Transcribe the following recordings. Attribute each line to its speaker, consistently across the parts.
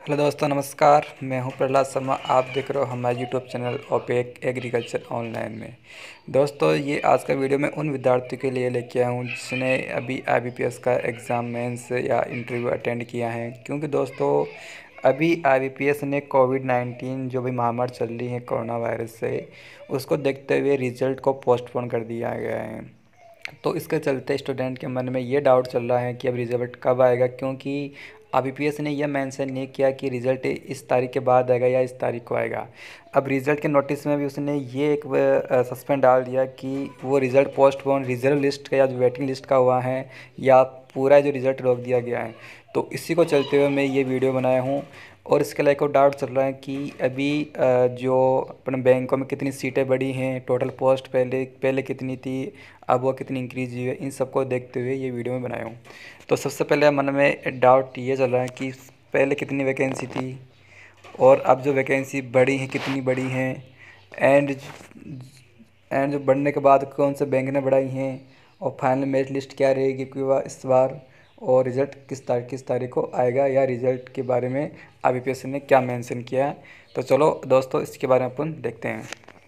Speaker 1: Hello दोस्तों, नमस्कार। मैं हूं प्रहलाद शर्मा। आप देख रहे हो हमारे यूट्यूब चैनल ओपेक एग्रीकल्चर ऑनलाइन में। दोस्तों, ये आज का वीडियो मैं उन विद्यार्थियों के लिए लेके आया हूं जिसने अभी आईबीपीएस का एग्ज़ाम मेंस या इंटरव्यू अटेंड किया है। क्योंकि दोस्तों, अभी आईबीपीएस ने कोविड-19 जो भी महामारी चल रही है कोरोना वायरस से, उसको देखते हुए रिज़ल्ट को पोस्टपोन कर दिया गया है। तो इसके चलते स्टूडेंट के मन में ये डाउट चल रहा है कि अब रिज़ल्ट कब आएगा, क्योंकि आईबीपीएस ने यह मेंशन नहीं किया कि रिज़ल्ट इस तारीख के बाद आएगा या इस तारीख को आएगा। अब रिज़ल्ट के नोटिस में भी उसने ये एक सस्पेंड डाल दिया कि वो रिज़ल्ट पोस्टपोन रिजर्व लिस्ट का या जो वेटिंग लिस्ट का हुआ है या पूरा जो रिज़ल्ट रोक दिया गया है। तो इसी को चलते हुए मैं ये वीडियो बनाया हूँ। और इसके अलावा एक और डाउट चल रहा है कि अभी जो अपने बैंकों में कितनी सीटें बढ़ी हैं, टोटल पोस्ट पहले पहले कितनी थी, अब वो कितनी इंक्रीज़ हुई है, इन सबको देखते हुए ये वीडियो में बनाया हूँ। तो सबसे पहले मन में डाउट ये चल रहा है कि पहले कितनी वैकेंसी थी और अब जो वैकेंसी बढ़ी हैं कितनी बढ़ी हैं, एंड एंड जो बढ़ने के बाद कौन से बैंक ने बढ़ाई हैं, और फाइनल मेरिट लिस्ट क्या रहेगी इस बार, और रिज़ल्ट किस तारीख को आएगा, या रिज़ल्ट के बारे में आईबीपीएस ने क्या मेंशन किया है। तो चलो दोस्तों, इसके बारे में अपन देखते हैं।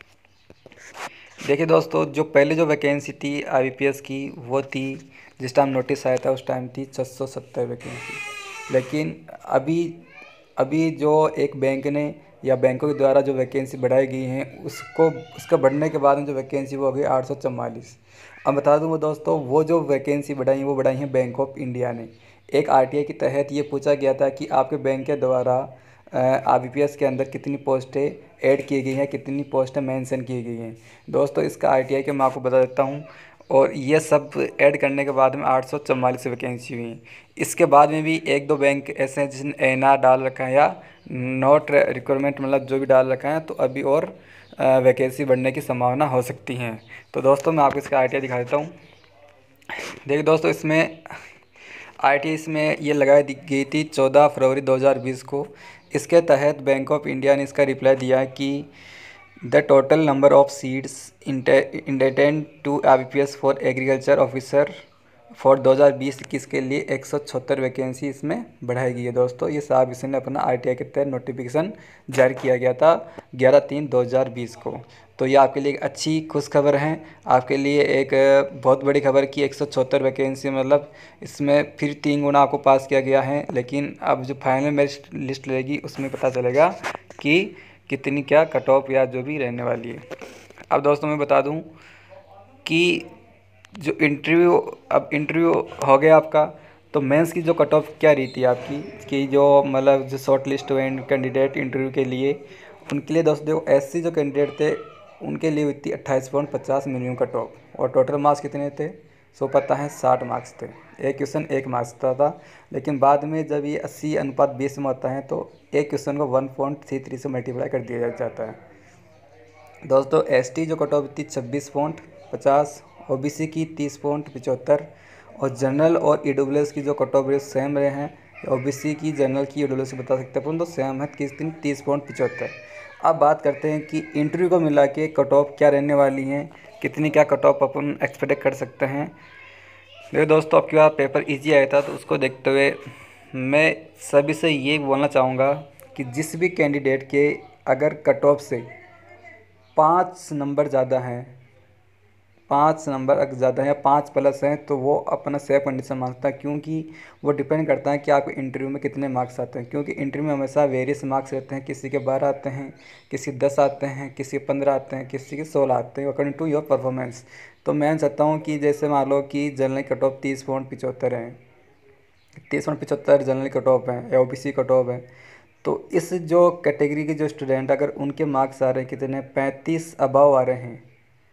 Speaker 1: देखिए दोस्तों, जो पहले जो वैकेंसी थी आईबीपीएस की वो थी, जिस टाइम नोटिस आया था उस टाइम थी 670 वैकेंसी। लेकिन अभी अभी जो एक बैंक ने या बैंकों के द्वारा जो वैकेंसी बढ़ाई गई हैं उसका बढ़ने के बाद में जो वैकेंसी वो हो गई 844। अब बता दूँ वो दोस्तों, वो जो वैकेंसी बढ़ाई वो बढ़ाई हैं बैंक ऑफ इंडिया ने। एक आरटीआई के तहत ये पूछा गया था कि आपके बैंक के द्वारा आईबीपीएस के अंदर कितनी पोस्टें ऐड की गई हैं, कितनी पोस्टें मेंशन की गई हैं। दोस्तों, इसका आरटीआई के मैं आपको बता देता हूँ। और ये सब ऐड करने के बाद में 844 वैकेंसी हुई। इसके बाद में भी एक दो बैंक ऐसे हैं जिसने एनआर डाल रखा है या नॉट रिक्वायरमेंट मतलब जो भी डाल रखा है, तो अभी और वैकेंसी बढ़ने की संभावना हो सकती हैं। तो दोस्तों, मैं आपको इसका आरटीआई दिखा देता हूँ। देखिए दोस्तों, इसमें आरटीआई इसमें ये लगाई गई थी 14 फरवरी 2020 को। इसके तहत बैंक ऑफ इंडिया ने इसका रिप्लाई दिया कि the total number of seats intended to IBPS for agriculture officer for 2020-21 के लिए 176 वैकेंसी इसमें बढ़ाई गई है। दोस्तों, ये साहब इसने अपना आरटीआई के तहत नोटिफिकेशन जारी किया गया था 11/3/2020 को। तो ये आपके लिए एक अच्छी खुशखबर है, आपके लिए एक बहुत बड़ी खबर कि 176 वैकेंसी मतलब इसमें फिर 3 गुना आपको पास किया गया है। लेकिन अब जो फाइनल मेरिट लिस्ट रहेगी उसमें पता चलेगा कि कितनी क्या कट ऑफ या जो भी रहने वाली है। अब दोस्तों, मैं बता दूं कि जो इंटरव्यू हो गया आपका, तो मेंस की जो कट ऑफ क्या रही थी आपकी, कि जो मतलब जो शॉर्ट लिस्ट हुए कैंडिडेट इंटरव्यू के लिए, उनके लिए दोस्तों एससी जो कैंडिडेट थे उनके लिए हुई थी 28.50 मिनिमम कट ऑफ। और टोटल मार्क्स कितने थे, सो पता है 60 मार्क्स थे। एक क्वेश्चन 1 मार्क्स था। लेकिन बाद में जब ये 80:20 में होता है तो एक क्वेश्चन को 1.33 से मल्टीप्लाई कर दिया जाता है। दोस्तों, एसटी जो कट ऑफ थी 26.50, ओबीसी की 30.75, और जनरल और ईडब्ल्यूएस की जो कट ऑफ सेम रहे हैं। ओबीसी की, जनरल की, ईडब्ल्यूएस की बता सकते हैं तो सेम है, 30.75। अब बात करते हैं कि इंटरव्यू को मिला के कट ऑफ क्या रहने वाली हैं, कितनी क्या कट ऑफ अपन एक्सपेक्ट कर सकते हैं। देखो दोस्तों, आपके पास पेपर इजी आया था तो उसको देखते हुए मैं सभी से ये बोलना चाहूँगा कि जिस भी कैंडिडेट के अगर कट ऑफ से 5 नंबर ज़्यादा हैं, 5 नंबर अगर ज़्यादा है या 5 प्लस हैं, तो वो अपना सेफ कंडीशन मांगता है। क्योंकि वो डिपेंड करता है कि आपको इंटरव्यू में कितने मार्क्स आते हैं। क्योंकि इंटरव्यू में हमेशा वेरियस मार्क्स रहते हैं, किसी के 12 आते हैं, किसी के 10 आते हैं, किसी के 15 आते हैं, किसी के 16 आते हैं, अकॉर्डिंग टू योर परफॉर्मेंस। तो मैं चाहता हूँ कि जैसे मान लो कि जनरल कट ऑफ 30.75 हैं, 30.75 जनरल कट ऑफ हैं या ओबीसी कट ऑफ है, तो इस जो कैटेगरी के जो स्टूडेंट अगर उनके मार्क्स आ रहे हैं कितने 35 अबव आ रहे हैं,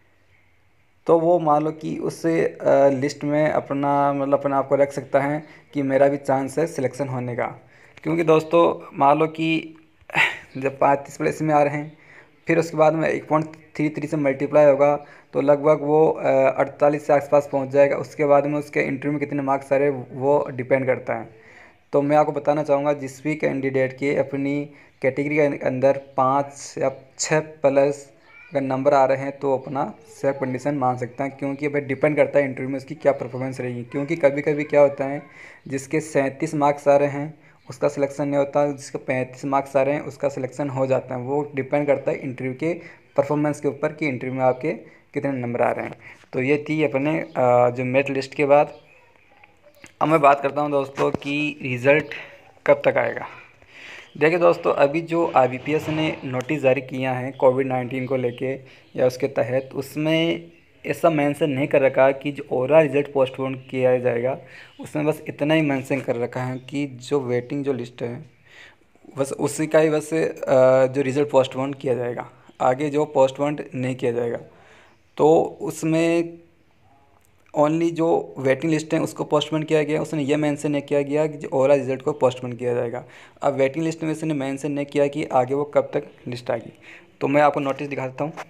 Speaker 1: तो वो मान लो कि उस लिस्ट में अपना मतलब अपने आप को रख सकता है कि मेरा भी चांस है सिलेक्शन होने का। क्योंकि दोस्तों, मान लो कि जब 35 प्लेस में आ रहे हैं, फिर उसके बाद में 1.33 से मल्टीप्लाई होगा तो लगभग वो 48 के आसपास पहुंच जाएगा। उसके बाद में उसके इंटरव्यू में कितने मार्क्स आ रहे हैं वो डिपेंड करता है। तो मैं आपको बताना चाहूँगा, जिस भी कैंडिडेट के अपनी कैटेगरी के अंदर 5 या 6 प्लस अगर नंबर आ रहे हैं तो अपना सेफ कंडीशन मान सकते हैं। क्योंकि भाई डिपेंड करता है इंटरव्यू में उसकी क्या परफॉर्मेंस रहेगी। क्योंकि कभी कभी क्या होता है, जिसके 37 मार्क्स आ रहे हैं उसका सिलेक्शन नहीं होता। जिसके 35 मार्क्स आ रहे हैं उसका सिलेक्शन हो जाता है। वो डिपेंड करता है इंटरव्यू के परफॉर्मेंस के ऊपर कि इंटरव्यू में आपके कितने नंबर आ रहे हैं। तो ये थी अपने जो मेरिट लिस्ट के बाद। अब मैं बात करता हूँ दोस्तों कि रिज़ल्ट कब तक आएगा। देखिए दोस्तों, अभी जो IBPS ने नोटिस जारी किया है कोविड-19 को लेके या उसके तहत, उसमें ऐसा मेंशन नहीं कर रखा कि जो ओवरऑल रिज़ल्ट पोस्टपोन किया जाएगा। उसमें बस इतना ही मेंशन कर रखा है कि जो वेटिंग जो लिस्ट है बस उसी का ही बस जो रिज़ल्ट पोस्टपोन किया जाएगा, आगे जो पोस्टपोन नहीं किया जाएगा। तो उसमें ओनली जो वेटिंग लिस्ट है उसको पोस्टपोन किया गया। उसने ये मेंशन नहीं किया गया कि जो ओवरऑल रिजल्ट को पोस्टपोन किया जाएगा। अब वेटिंग लिस्ट में उसने मेंशन नहीं किया कि आगे वो कब तक लिस्ट आएगी। तो मैं आपको नोटिस दिखाता हूँ।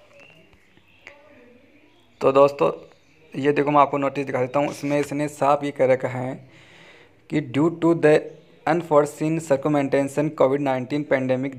Speaker 1: तो दोस्तों ये देखो, मैं आपको नोटिस दिखा देता हूँ। उसमें इसने साफ ये कह रखा है कि due to the unforeseen circumstance कोविड-19 pandemic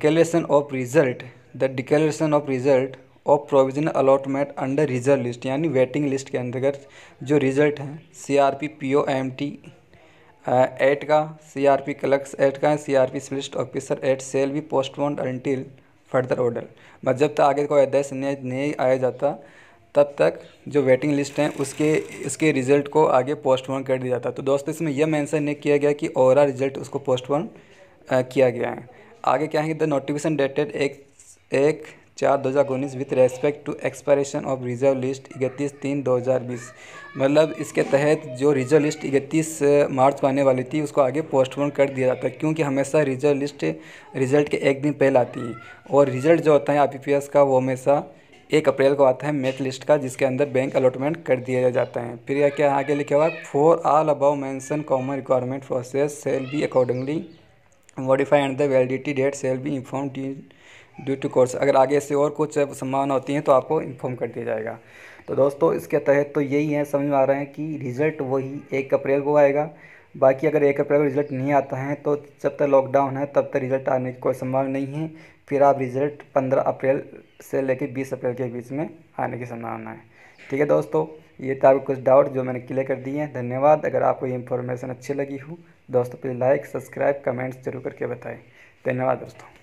Speaker 1: the declaration of result of provisional allotment under reserve list, यानी वेटिंग लिस्ट के अंतर्गत जो रिजल्ट हैं CRP PO MT 8 का, CRP क्लर्क्स 8 का, CRP specialist officer 8 shall be postponed until further order. बस जब तक आगे कोई आदेश नहीं आया जाता तब तक जो वेटिंग लिस्ट हैं उसके रिज़ल्ट को आगे पोस्टपोन कर दिया जाता। तो दोस्तों इसमें यह मेंशन नहीं किया गया कि ओवरऑल रिज़ल्ट उसको पोस्टपोन किया गया है। आगे क्या है कि the notification dated 1/4/2019 with respect to expiration of reserve list 31/3/2020। मतलब इसके तहत जो रिजर्व लिस्ट 31 मार्च को आने वाली थी उसको आगे पोस्टपोन कर दिया जाता है, क्योंकि हमेशा रिजर्व लिस्ट रिज़ल्ट के एक दिन पहले आती है। और रिज़ल्ट जो होता है IBPS का वो हमेशा 1 अप्रैल को आता है मेरिट लिस्ट का, जिसके अंदर बैंक अलॉटमेंट कर दिया जाता है। फिर यह क्या आगे लिखा हुआ है, for all above mention common requirement process shall be accordingly modify and the validity date shall be inform due to course. अगर आगे से और कुछ संभावना होती है तो आपको इन्फॉर्म कर दिया जाएगा। तो दोस्तों इसके तहत तो यही है, समझ में आ रहा है कि रिज़ल्ट वही 1 अप्रैल को आएगा। बाकी अगर 1 अप्रैल को रिज़ल्ट नहीं आता है तो जब तक लॉकडाउन है तब तक रिज़ल्ट आने की कोई संभावना नहीं है। फिर आप रिज़ल्ट 15 अप्रैल से लेकर 20 अप्रैल के बीच में आने की संभावना है। ठीक है दोस्तों, ये था कुछ डाउट जो मैंने क्लियर कर दिए हैं। धन्यवाद। अगर आपको ये इन्फॉर्मेशन अच्छी लगी हो दोस्तों, प्लीज़ लाइक, सब्सक्राइब, कमेंट्स जरूर करके बताएं। धन्यवाद दोस्तों।